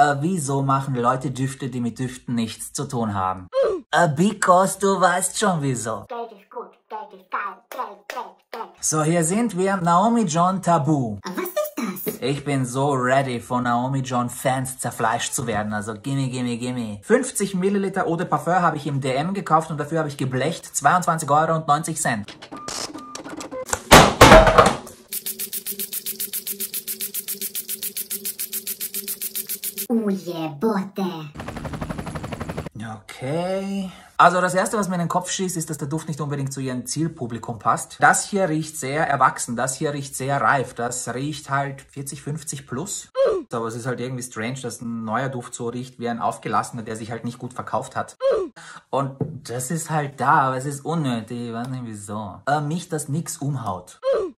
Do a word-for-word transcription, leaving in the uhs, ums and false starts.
Äh, wieso machen Leute Düfte, die mit Düften nichts zu tun haben? Äh, because du weißt schon wieso. Geld ist gut, Geld ist geil, Geld, Geld, Geld. So, hier sind wir. Naomi John Tabu. Was ist das? Ich bin so ready, von Naomi John Fans zerfleischt zu werden. Also gimme, gimme, gimme. fünfzig Milliliter Eau de Parfum habe ich im D M gekauft und dafür habe ich geblecht zweiundzwanzig Euro und neunzig Cent. Oh yeah, Bote. Okay. Also das Erste, was mir in den Kopf schießt, ist, dass der Duft nicht unbedingt zu ihrem Zielpublikum passt. Das hier riecht sehr erwachsen, das hier riecht sehr reif, das riecht halt vierzig, fünfzig plus. Aber es ist halt irgendwie strange, dass ein neuer Duft so riecht wie ein aufgelassener, der sich halt nicht gut verkauft hat. Und das ist halt da, aber es ist unnötig, ich weiß nicht wieso. Äh, mich das nix umhaut.